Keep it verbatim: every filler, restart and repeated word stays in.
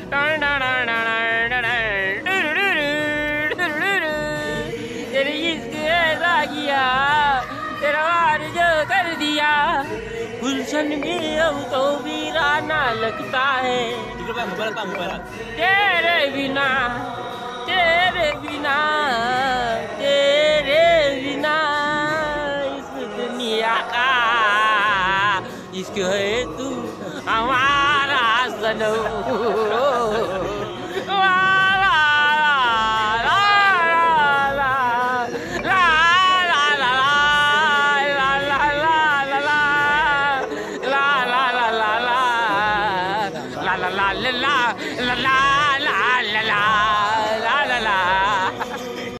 तेरे इश्क ऐसा किया, तेरा वार जो कर दिया, गुलशन में अब तो वीराना लगता है। तेरे बिना, तेरे बिना, तेरे बिना इस दुनिया का इश्क है तू हमारा सनम।